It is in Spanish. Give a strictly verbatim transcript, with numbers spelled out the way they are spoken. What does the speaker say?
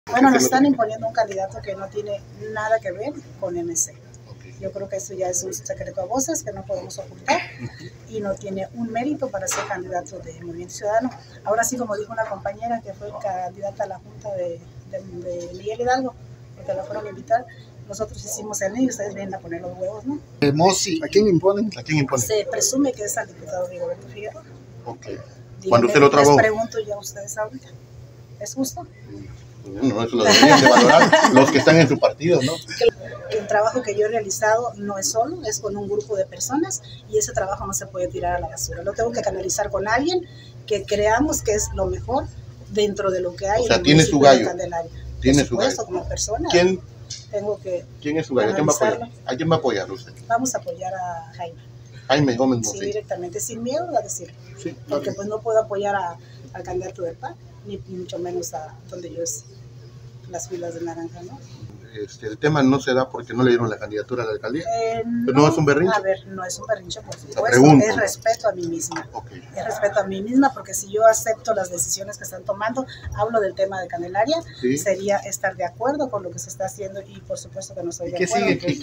Bueno, nos están imponiendo un candidato que no tiene nada que ver con M C. Yo creo que eso ya es un secreto a voces que no podemos ocultar y no tiene un mérito para ser candidato de Movimiento Ciudadano. Ahora sí, como dijo una compañera que fue candidata a la Junta de, de, de Miguel Hidalgo, porque la fueron a invitar, nosotros hicimos el niño y ustedes vienen a poner los huevos, ¿no? Eh, Mossi, ¿a quién imponen? ¿A quién imponen? Se presume que es al diputado Rigoberto Figueroa. Ok. Díganme, Cuando usted lo trabajó. Les pregunto ya a ustedes ahorita. ¿Es justo? No, eso lo deberían de valorar los que están en su partido, ¿no? El trabajo que yo he realizado no es solo, es con un grupo de personas y ese trabajo no se puede tirar a la basura. Lo tengo que canalizar con alguien que creamos que es lo mejor dentro de lo que hay. O sea, en el tiene su gallo. Tiene su gallo. Como persona. ¿Quién, tengo que ¿quién es su gallo? ¿A quién va a apoyar? ¿A quién va a apoyar usted? Vamos a apoyar a Jaime. Jaime Gómez Mossi. Sí, directamente, sin miedo a decirlo. Sí, porque pues no puedo apoyar a, al candidato del P A N, ni mucho menos a donde yo es las filas de naranja, ¿no? Este, el tema no se da porque no le dieron la candidatura a la alcaldía. Eh, no, ¿No es un berrinche? A ver, no es un berrinche, por supuesto, es respeto a mí misma. Okay. Es respeto a mí misma, porque si yo acepto las decisiones que están tomando, hablo del tema de Candelaria, ¿sí? Sería estar de acuerdo con lo que se está haciendo y por supuesto que no soy de acuerdo. ¿Qué sigue?